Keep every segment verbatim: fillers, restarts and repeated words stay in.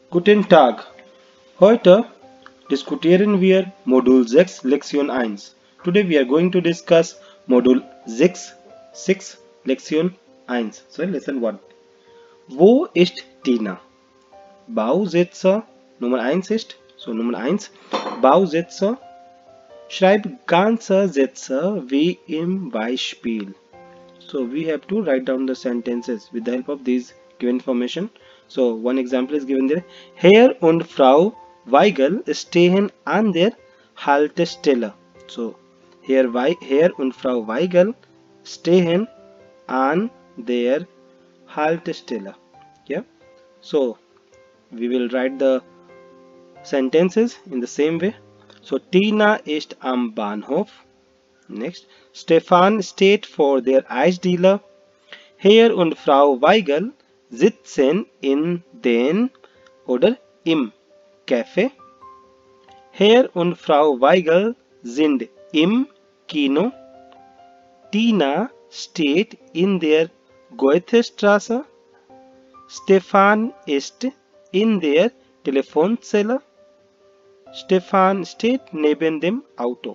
Guten Tag. Heute diskutieren wir Modul sechs Lektion eins. Today we are going to discuss Modul sechs, six Lektion eins. So lesson one. Wo ist Tina? Bausätze Nummer eins ist, so Nummer eins, Bausätze. Schreib ganze Sätze wie im Beispiel. So we have to write down the sentences with the help of these given information. So one example is given there. Herr und Frau Weigel stehen an der Haltestelle. So Herr, Wei Herr und Frau Weigel stehen an der Haltestelle. Yeah. So we will write the sentences in the same way. So Tina ist am Bahnhof. Next, Stefan steht vor der Eisdiele. Herr und Frau Weigel sitzen in den oder im Café. Herr und Frau Weigel sind im Kino. Tina steht in der Goethestraße. Stefan ist in der Telefonzelle. Stefan steht neben dem Auto.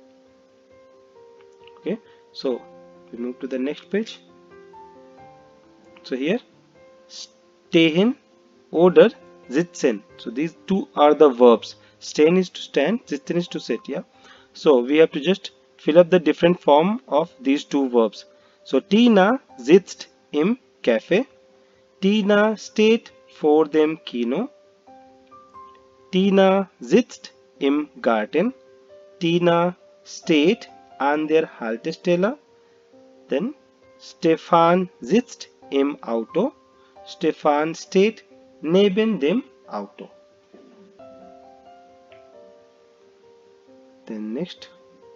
Okay, so we move to the next page. So here, stehen oder sitzen. So these two are the verbs. Stehen is to stand, sitzen is to sit. Yeah. So we have to just fill up the different form of these two verbs. So Tina sitzt im Café. Tina steht vor dem Kino. Tina sitzt im Garten. Tina steht an der Haltestelle. Then Stefan sitzt im Auto. Stefan steht neben dem Auto. Then next.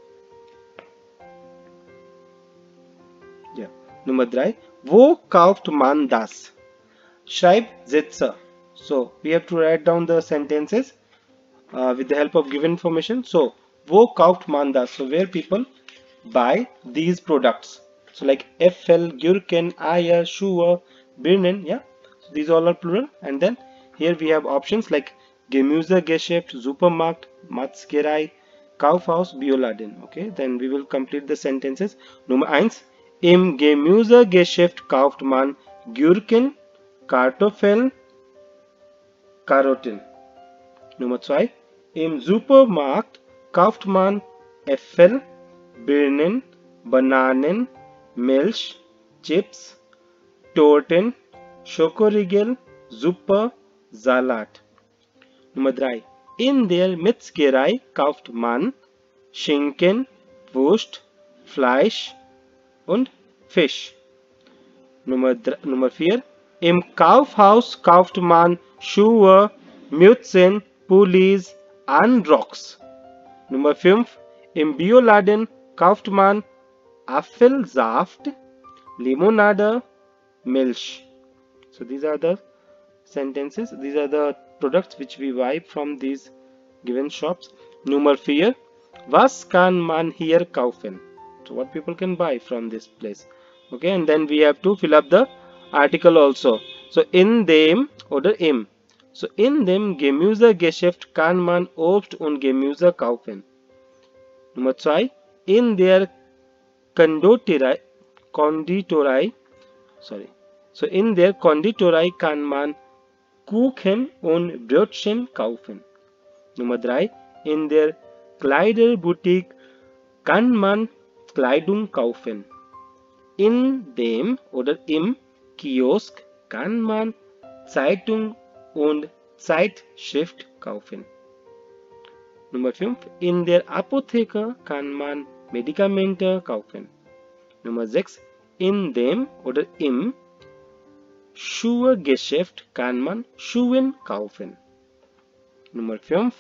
Ja. Nummer drei. Wo kauft man das? Schreib Sätze. So we have to write down the sentences uh, with the help of given information. So wo kauft man das? So where people buy these products. So like Äpfel, Gurken, Eier, Schuhe, Birnen. Yeah. So these all are plural. And then here we have options like Gemüsegeschäft, Supermarkt, Metzgerei, Kaufhaus, Bioladen. Okay. Then we will complete the sentences. Nummer eins. Im Gemüsegeschäft kauft man Gurken, Kartoffeln, Karotten. Nummer zwei. Im Supermarkt kauft man Äpfel, Birnen, Bananen, Milch, Chips, Torten, Schokoriegel, Suppe, Salat. Nummer drei. In der Metzgerei kauft man Schinken, Wurst, Fleisch und Fisch. Nummer vier. Im Kaufhaus kauft man Schuhe, Mützen, Pullis und Rocks. Nummer fünf. Im Bioladen kauft man Apfelsaft, Limonade, Milch. So these are the sentences. These are the products which we buy from these given shops. Nummer vier. Was kann man hier kaufen? So what people can buy from this place. Okay, and then we have to fill up the article also. So in dem oder im. So in dem Gemüsegeschäft kann man Obst und Gemüse kaufen. Nummer zwei. In der Konditorei, Konditorei, sorry. So in der Konditorei kann man Kuchen und Brötchen kaufen. Nummer drei. In der Kleiderboutique kann man Kleidung kaufen. In dem oder im Kiosk kann man Zeitung und Zeitschrift kaufen. Nummer fünf. In der Apotheke kann man Medikamente kaufen. Nummer sechs. In dem oder im Schuhgeschäft kann man Schuhe kaufen. Nummer fünf.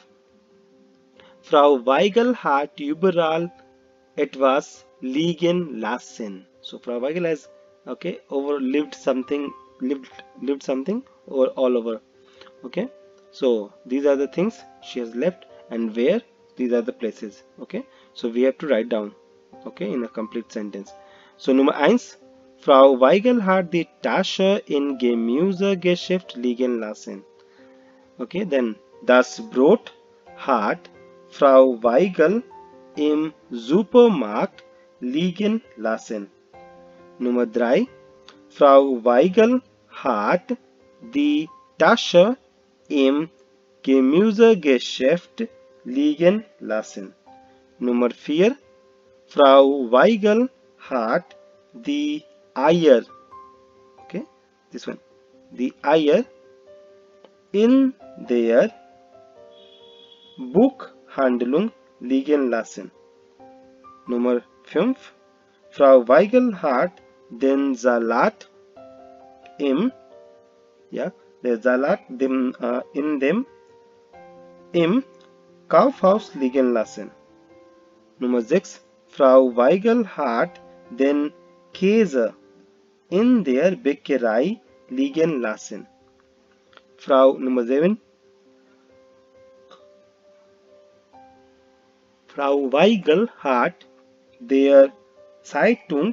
Frau Weigel hat überall etwas liegen lassen. So Frau Weigel has okay overlived something, lived lived something or all over. Okay. So these are the things she has left and where, these are the places. Okay. So we have to write down okay in a complete sentence. So Nummer eins. Frau Weigel hat die Tasche im Gemüsegeschäft liegen lassen. Okay, then das Brot hat Frau Weigel im Supermarkt liegen lassen. Nummer drei. Frau Weigel hat die Tasche im Gemüsegeschäft liegen lassen. Nummer vier. Frau Weigel hat die Eier, okay, this one, die Eier in der Buchhandlung liegen lassen. Nummer fünf. Frau Weigel hat den Salat im, ja, der Salat dem, äh, in dem im Kaufhaus liegen lassen. Nummer sechs. Frau Weigel hat den Käse in der Bäckerei liegen lassen. Frau Nummer sieben. Frau Weigel hat der Zeitung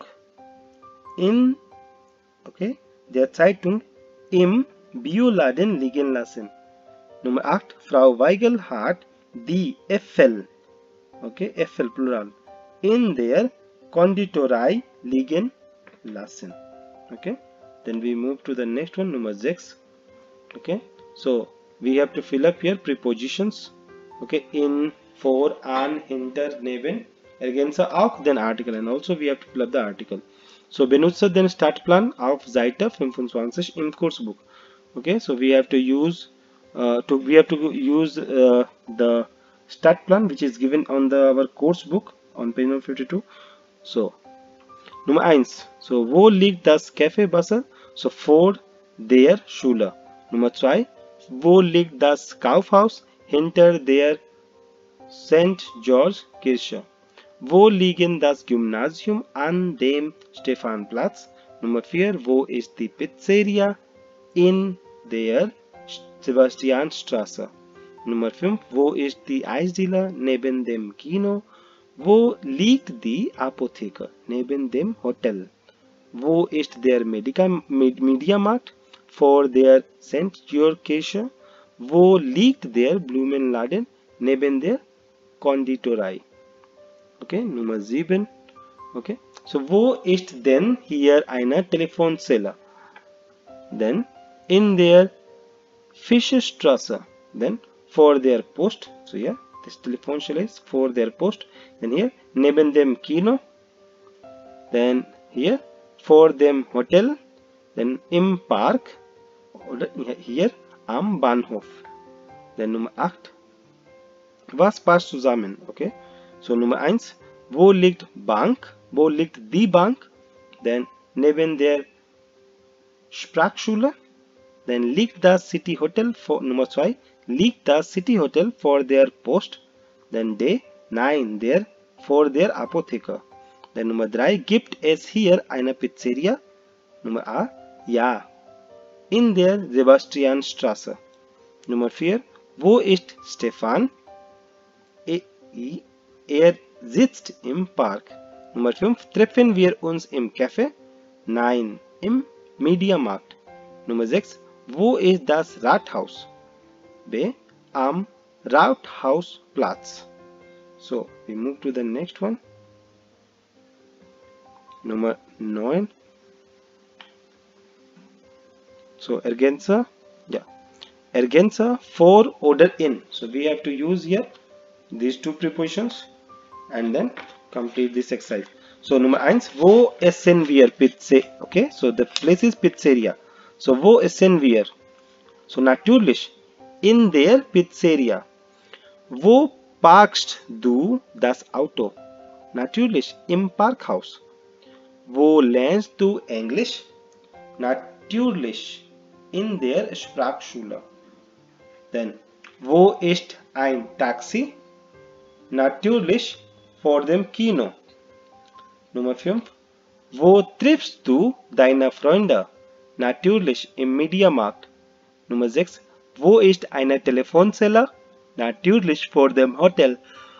in, okay, der Zeitung im Bioladen liegen lassen. Nummer acht. Frau Weigel hat die Äpfel, okay, Äpfel plural, in der Konditorei liegen lassen. Okay, then we move to the next one, number six. Okay, so we have to fill up here prepositions. Okay, in, for, an, hinter, neben, ergänzer, auch, then article, and also we have to fill up the article. So benutze den Startplan auf Seite fünfundzwanzig im Kursbuch. Okay, so we have to use uh, to we have to use uh, the Startplan which is given on the our course book on page number fifty-two. So Nummer eins. So wo liegt das Café Basel? So vor der Schule. Nummer zwei. Wo liegt das Kaufhaus? Hinter der Sankt George Kirche. Wo liegen das Gymnasium? An dem Stephanplatz. Nummer vier. Wo ist die Pizzeria? In der Sebastianstraße. Nummer fünf. Wo ist die Eisdiele? Neben dem Kino. Wo liegt die Apotheke? Neben dem Hotel. Wo ist der Medica Mediamarkt? Vor der Sankt George Kirche. Wo liegt der Blumenladen? Neben der Konditorei. Okay, Nummer sieben. Okay, so wo ist denn hier eine Telefonzelle? Then in der Fischerstraße. Then for their Post. So yeah, this telephone cell is for their Post. Then here neben dem Kino. Then here for dem Hotel. Then im Park. Oder hier am Bahnhof. Then Nummer acht. Was passt zusammen? Okay. So Nummer eins. Wo liegt Bank? Wo liegt die Bank? Then neben der Sprachschule. Then liegt das City Hotel vor Nummer zwei. Liegt das City Hotel vor der Post? Then D. Nein, der vor der Apotheke. Then Nummer drei. Gibt es hier eine Pizzeria? Nummer A. Ja. In der Sebastianstraße. Nummer vier. Wo ist Stefan? E er sitzt im Park. Nummer fünf. Treffen wir uns im Café? Nein, im Mediamarkt. Nummer sechs. Wo ist das Rathaus? B. Am Rathausplatz. So, we move to the next one. Nummer neun. So, Ergänzer. Yeah. Ergänzer for oder in. So, we have to use here these two prepositions and then complete this exercise. So, Nummer eins. Wo essen wir Pizza? Okay, so the place is Pizzeria. So, wo essen wir? So, natürlich in der Pizzeria. Wo parkst du das Auto? Natürlich im Parkhaus. Wo lernst du Englisch? Natürlich in der Sprachschule. Then, wo ist ein Taxi? Natürlich vor dem Kino. Nummer fünf. Wo triffst du deine Freunde? Natürlich im Mediamarkt. Nummer sechs. Wo ist eine Telefonzelle? Natürlich vor dem Hotel.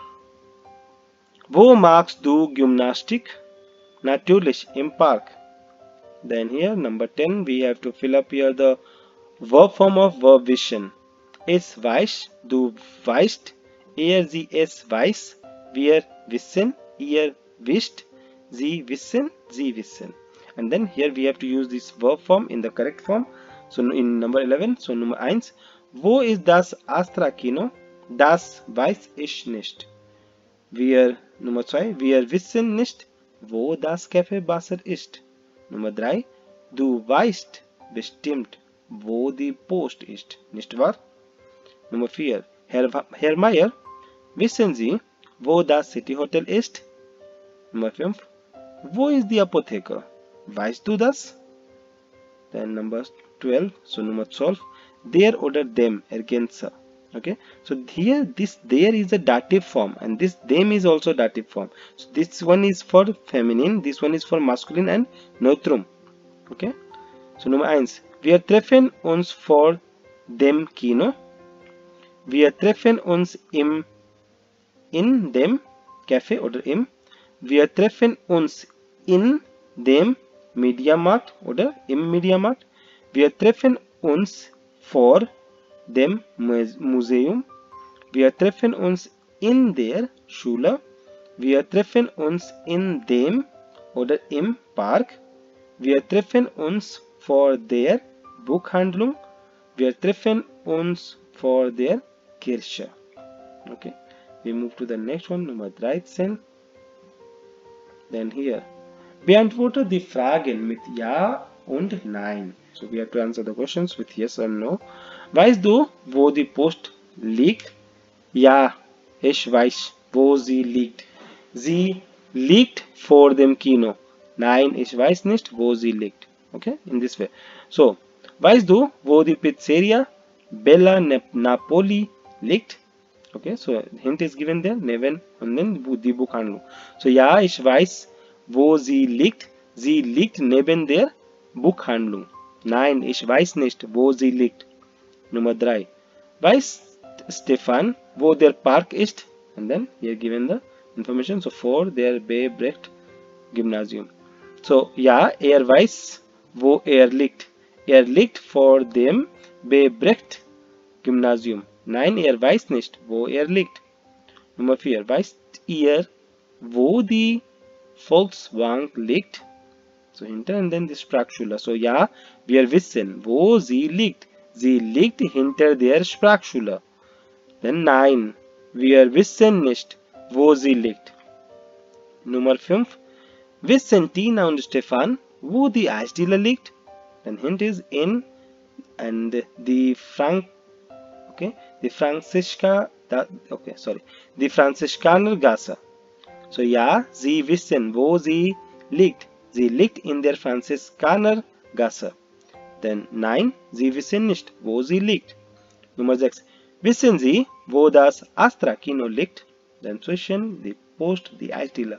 Wo machst du Gymnastik? Natürlich im Park. Then here number ten we have to fill up here the verb form of verb vision. es weiß, du weißt, er, sie, es weiß, wir wissen, ihr wisst, sie wissen, sie wissen. And then here we have to use this verb form in the correct form. So in number eleven, so Nummer eins, wo ist das Astra Kino? Das weiß ich nicht. Wir, Nummer zwei, wir wissen nicht, wo das Café Basser ist. Nummer drei, du weißt bestimmt, wo die Post ist, nicht wahr? Nummer vier, Herr, Herr Meier, wissen Sie, wo das City Hotel ist? Nummer fünf, wo ist die Apotheke? Weißt du das? Then number twelve, so Nummer zwölf, der oder dem Ergänzer. Okay, so here this there is a dative form and this them is also dative form. So this one is for feminine, this one is for masculine and neutrum. Okay, so Nummer eins, wir treffen uns vor dem Kino. Wir treffen uns im in dem Café oder im. Wir treffen uns in dem Mediamarkt oder im Mediamarkt. Wir treffen uns vor dem Museum. Wir treffen uns in der Schule. Wir treffen uns in dem oder im Park. Wir treffen uns vor der Buchhandlung. Wir treffen uns vor der Kirche. Okay, we move to the next one, Nummer dreizehn. Then here, beantworte die Fragen mit Ja und Nein. So we have to answer the questions with yes or no. Weißt du, wo die Post liegt? Ja, ich weiß, wo sie liegt. Sie liegt vor dem Kino. Nein, ich weiß nicht, wo sie liegt. Okay, in this way. So, weißt du, wo die Pizzeria Bella Napoli liegt? Okay, so hint is given there, neben und dann die Buchhandlung. So ja, ich weiß, wo sie liegt. Sie liegt neben der Buchhandlung. Nein, ich weiß nicht, wo sie liegt. Nummer drei. Weiß Stefan, wo der Park ist? And then here given the information. So for der B. Brecht Gymnasium. So ja, er weiß, wo er liegt. Er liegt vor dem B. Brecht Gymnasium. Nein, er weiß nicht, wo er liegt. Nummer vier. Weißt ihr, wo die Volksbank liegt? So hinter und dann die Sprachschule. So ja, wir wissen, wo sie liegt. Sie liegt hinter der Sprachschule. Dann nein, wir wissen nicht, wo sie liegt. Nummer fünf. Wissen Tina und Stefan, wo die Eisdiele liegt? Then hint is in and the Frank okay, the Franziska that okay, sorry, the Franziskaner Gasse. So ja, sie wissen, wo sie liegt. Sie liegt in der Franziskaner Gasse. Denn nein, sie wissen nicht, wo sie liegt. Nummer sechs. Wissen Sie, wo das Astra Kino liegt? Dann zwischen die Post, die Eisdiele.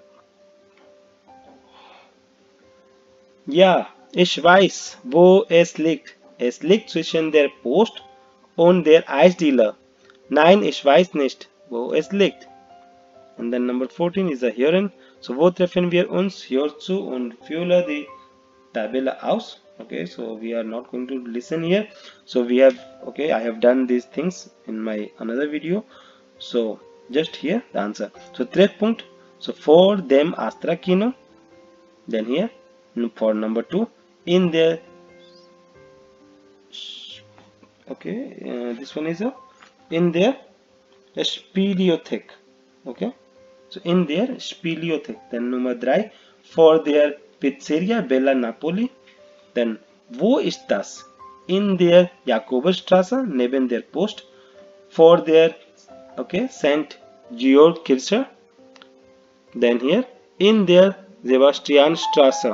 Ja, ich weiß, wo es liegt. Es liegt zwischen der Post und der Eisdiele. Nein, ich weiß nicht, wo es liegt. And then number fourteen is a Hören. So wo treffen wir uns? Hör zu und fülle die Tabelle aus. Okay, so we are not going to listen here. So we have, okay, I have done these things in my another video. So just here the answer. So Treffpunkt. So for them Astra Kino. Then here for number two in the okay, uh, this one is a in their Spielothek. Okay, so in their Spielothek. Then Nummer drei for their Pizzeria Bella Napoli. Then wo ist das? In der Jakobusstraße neben der Post. For their okay Saint Georg Kirche. Then here in der Sebastianstraße.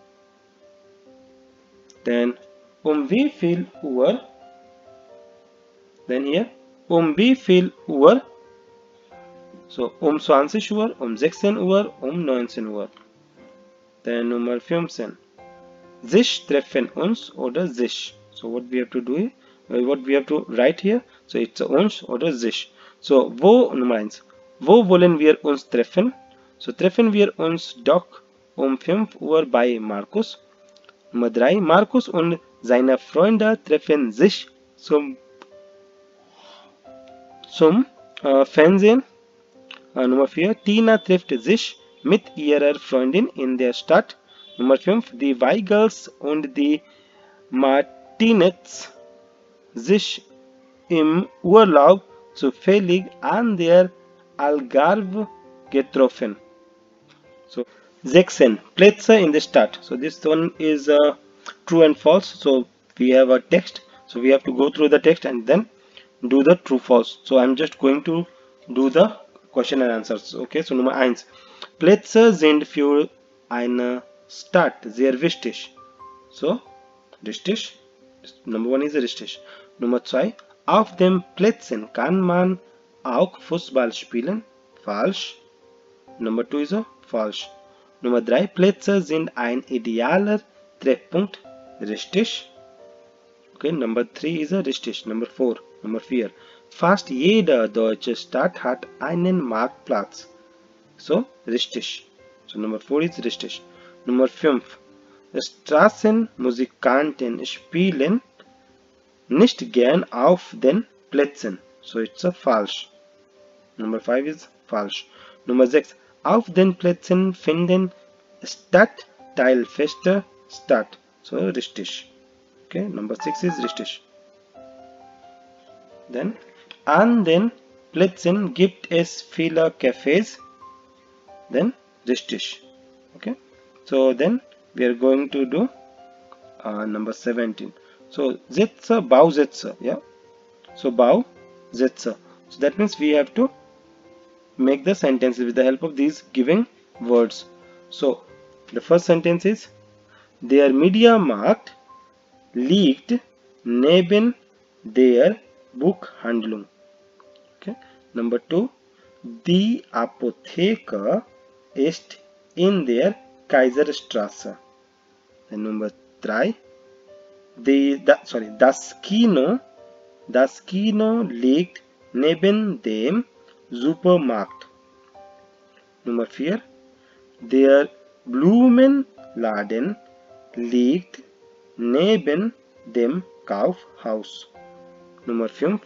Then um wie viel Uhr? Then here um wie viel Uhr? So um zwanzig Uhr, um sechzehn Uhr, um neunzehn Uhr. Then Nummer fünfzehn. Sich treffen uns oder sich. So what we have to do here? What we have to write here? So it's uns oder sich. So wo Nummer eins. Wo wollen wir uns treffen? So treffen wir uns doch um fünf Uhr bei Markus. Nummer drei. Markus und seine Freunde treffen sich zum zum äh, Fernsehen. Äh, Nummer vier. Tina trifft sich mit ihrer Freundin in der Stadt. Nummer fünf. Die Weigels und die Martinets sich im Urlaub zufällig an der Algarve getroffen. So, sechzehn. Plätze in der Stadt. So this one is uh, true and false. So we have a text. So we have to go through the text and then do the true false. So I'm just going to do the question and answers. Okay, so Nummer eins. Plätze sind für eine Stadt sehr wichtig. So richtig. Number one is richtig. Nummer zwei. Auf den Plätzen kann man auch Fußball spielen. Falsch. Nummer two is a falsch. Nummer drei. Plätze sind ein idealer Treffpunkt. Richtig. Okay, Number three is a richtig. Number four. Nummer vier. Fast jede deutsche Stadt hat einen Marktplatz. So, richtig. So, Nummer four is richtig. Nummer fünf. Straßenmusikanten spielen nicht gern auf den Plätzen. So, it's a falsch. Nummer five is falsch. Nummer sechs. Auf den Plätzen finden Stadtteilfeste statt. So, richtig. Okay, Number six is richtig. Then, an den Plätzen gibt es viele Cafés. Then, richtig. Okay, so then we are going to do uh, number seventeen. So, Sätze, Bausätze. Yeah, so Bausätze. So that means we have to make the sentences with the help of these given words. So, the first sentence is: Der Mediamarkt liegt neben der Buchhandlung. Okay. Number two. Die Apotheke ist in der Kaiserstraße. Then Number three. Die, da, sorry, das Kino, das Kino liegt neben dem Supermarkt. Nummer vier. Der Blumenladen liegt neben dem Kaufhaus. Nummer fünf.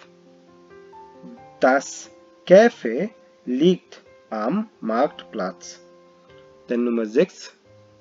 Das Café liegt am Marktplatz. Dann Nummer sechs.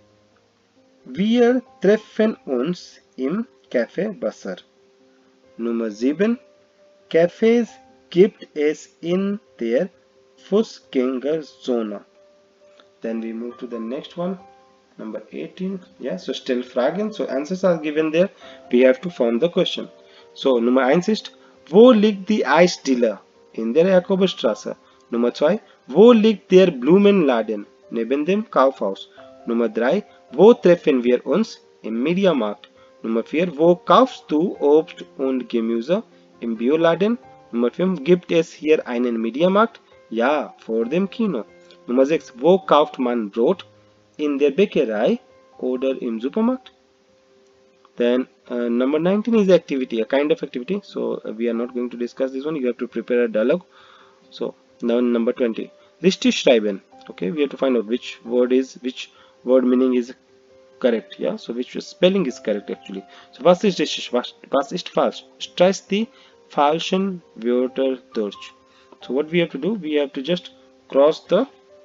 Wir treffen uns im Café Basser. Nummer sieben. Cafés gibt es in der Fußgängerzone. Then we move to the next one. Number eighteen. Yeah, so still Fragen. So answers are given there. We have to form the question. So Nummer eins ist: Wo liegt die Eisdiele? In der Jakobstraße. Nummer zwei. Wo liegt der Blumenladen? Neben dem Kaufhaus. Nummer drei. Wo treffen wir uns? Im Mediamarkt. Nummer vier. Wo kaufst du Obst und Gemüse? Im Bioladen. Nummer fünf. Gibt es hier einen Mediamarkt? Ja, vor dem Kino. Nummer sechs. Wo kauft man Brot? In der Bäckerei oder im Supermarkt? Then uh, number nineteen is activity, a kind of activity. So uh, we are not going to discuss this one. You have to prepare a dialogue. So now number twenty. Richtig schreiben. Okay, we have to find out which word is, which word meaning is correct. Yeah, so which spelling is correct actually. So was ist richtig? Was, was ist falsch? Stress die falschen Wörter durch. So what we have to do? We have to just cross the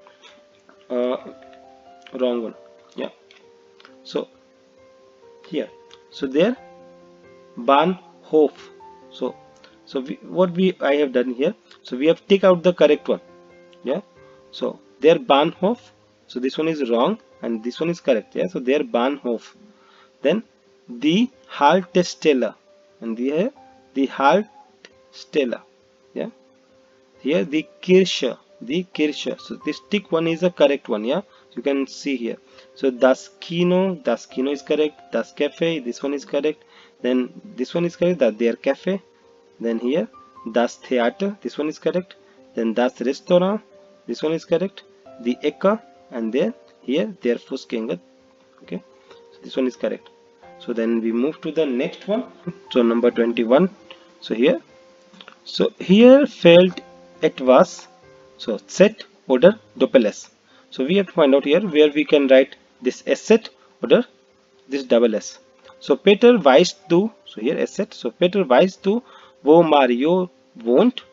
uh, wrong one. Yeah. So here. So there, Bahnhof. So, so we, what we I have done here. So we have take out the correct one. Yeah. So there Bahnhof. So this one is wrong and this one is correct. Yeah. So there Bahnhof. Then the Haltestelle and the the Haltestelle. Yeah. Here the Kirche. The Kirche. So this tick one is a correct one. Yeah. You can see here. So das Kino, das Kino is correct. Das Cafe, this one is correct. Then this one is correct. That their cafe. Then here das Theater, this one is correct. Then das Restaurant, this one is correct. The Ecke and there here their Fußgänger. Okay, so this one is correct. So then we move to the next one. So number twenty-one. So here, so here fällt etwas. So Z oder Doppel-S. So we have to find out here where we can write this S set oder this double S. So Peter weißt du, so here S set. So Peter weißt du, wo Mario wohnt?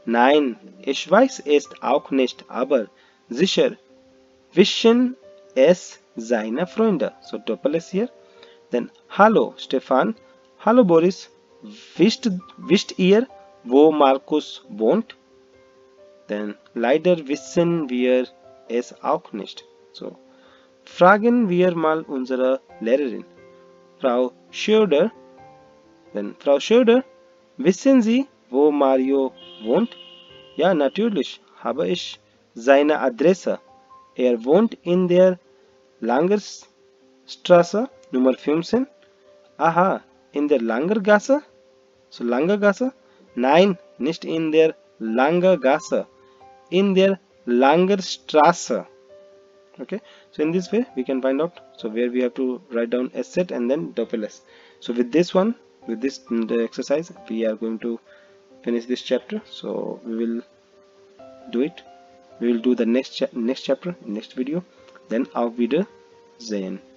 Nein, ich weiß es auch nicht, aber sicher wissen es seine Freunde. So Doppel S hier. Then Hallo Stefan. Hallo Boris. Wisst, wisst ihr, wo Markus wohnt? Denn leider wissen wir es auch nicht. So fragen wir mal unsere Lehrerin, Frau Schröder. Denn Frau Schröder, wissen Sie, wo Mario wohnt? Ja, natürlich habe ich seine Adresse. Er wohnt in der Langerstraße Nummer fünfzehn. Aha, in der Langergasse? So Langergasse? Nein, nicht in der Langergasse. In der Langerstraße. Okay, so in this way we can find out so where we have to write down S set and then double S. So with this one, with this the exercise, we are going to finish this chapter. So we will do it. We will do the next cha next chapter, next video. Then auf Wiedersehen.